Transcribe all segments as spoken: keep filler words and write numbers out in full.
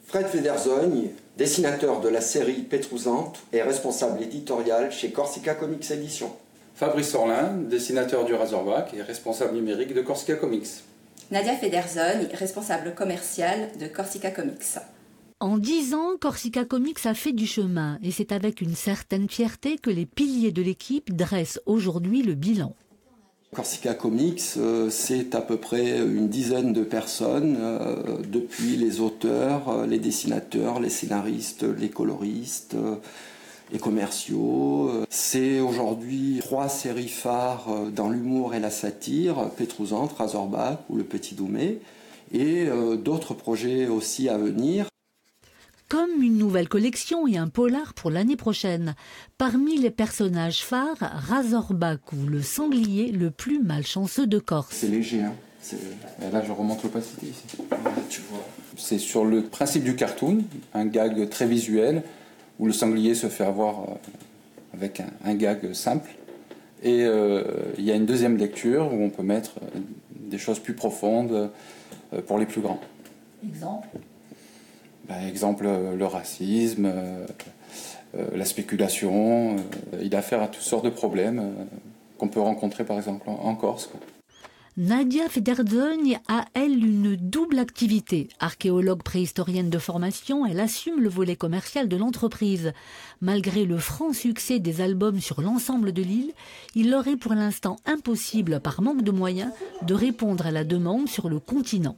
Fred Federzogne, dessinateur de la série Pétrouzante, est responsable éditorial chez Corsica Comics Éditions. Fabrice Orlin, dessinateur du Razorback et responsable numérique de Corsica Comics. Nadia Federzogne, responsable commercial de Corsica Comics. En dix ans, Corsica Comics a fait du chemin et c'est avec une certaine fierté que les piliers de l'équipe dressent aujourd'hui le bilan. Corsica Comics, euh, c'est à peu près une dizaine de personnes, euh, depuis les auteurs, euh, les dessinateurs, les scénaristes, les coloristes, euh, les commerciaux. C'est aujourd'hui trois séries phares euh, dans l'humour et la satire, Pétrouzante, Razorback ou Le Petit Doumé, et euh, d'autres projets aussi à venir. Comme une nouvelle collection et un polar pour l'année prochaine. Parmi les personnages phares, Razorback ou le sanglier le plus malchanceux de Corse. C'est léger, hein. Et là je remonte l'opacité ici. Tu vois. C'est sur le principe du cartoon, un gag très visuel, où le sanglier se fait avoir avec un, un gag simple. Et euh, il y a une deuxième lecture où on peut mettre des choses plus profondes pour les plus grands. Exemple ? Par exemple, le racisme, euh, euh, la spéculation. Euh, il a affaire à toutes sortes de problèmes euh, qu'on peut rencontrer par exemple en, en Corse. Quoi. Nadia Federzogne a, elle, une double activité. Archéologue préhistorienne de formation, elle assume le volet commercial de l'entreprise. Malgré le franc succès des albums sur l'ensemble de l'île, il leur est pour l'instant impossible, par manque de moyens, de répondre à la demande sur le continent.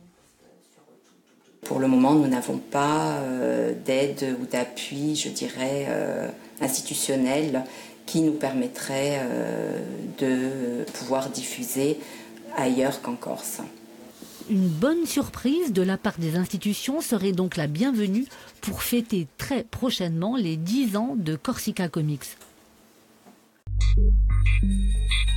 Pour le moment, nous n'avons pas euh, d'aide ou d'appui, je dirais, euh, institutionnel qui nous permettrait euh, de pouvoir diffuser ailleurs qu'en Corse. Une bonne surprise de la part des institutions serait donc la bienvenue pour fêter très prochainement les dix ans de Corsica Comics.